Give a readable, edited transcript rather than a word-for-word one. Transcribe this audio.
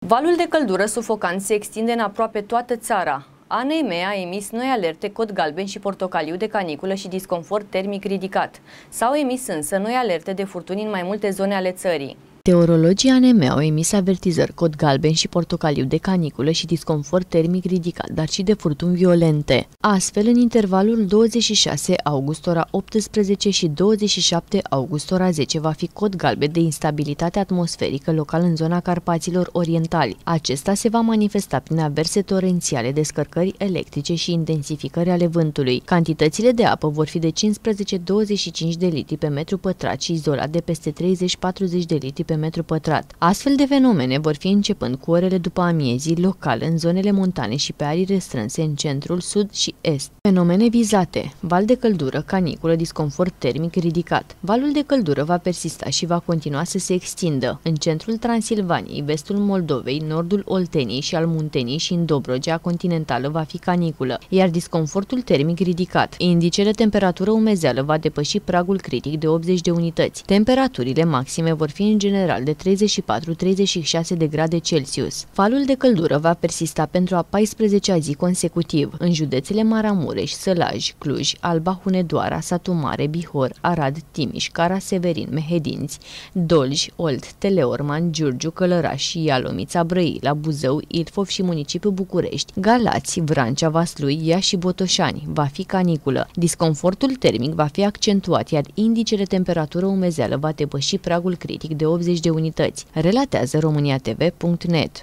Valul de căldură sufocant se extinde în aproape toată țara. ANM a emis noi alerte cod galben și portocaliu de caniculă și disconfort termic ridicat. S-au emis însă noi alerte de furtuni în mai multe zone ale țării. Meteorologii ANM au emis avertizări cod galben și portocaliu de caniculă și disconfort termic ridicat, dar și de furtuni violente. Astfel, în intervalul 26 august ora 18 și 27 august ora 10 va fi cod galben de instabilitate atmosferică local în zona Carpaților Orientali. Acesta se va manifesta prin averse torențiale, descărcări electrice și intensificări ale vântului. Cantitățile de apă vor fi de 15-25 de litri pe metru pătrat și izolat de peste 30-40 de litri pe metru pătrat. Astfel de fenomene vor fi începând cu orele după amiezii local în zonele montane și pe arii restrânse în centrul, sud și est. Fenomene vizate: val de căldură, caniculă, disconfort termic ridicat. Valul de căldură va persista și va continua să se extindă. În centrul Transilvaniei, vestul Moldovei, nordul Olteniei și al Munteniei și în Dobrogea continentală va fi caniculă, iar disconfortul termic ridicat. Indicele temperatură umezeală va depăși pragul critic de 80 de unități. Temperaturile maxime vor fi în general de 34-36 de grade Celsius. Valul de căldură va persista pentru a 14-a zi consecutiv. În județele Maramureș, Sălaj, Cluj, Alba, Hunedoara, Satu Mare, Bihor, Arad, Timiș, Cara-Severin, Mehedinți, Dolj, Olt, Teleorman, Giurgiu, Călăraș și Ialomița, Brăila, Buzău, Ilfov și municipiul București, Galați, Vrancea, Vaslui, Iași și Botoșani va fi caniculă. Disconfortul termic va fi accentuat, iar indicele temperatură umezeală va depăși pragul critic de 80 de unități, relatează romaniatv.net.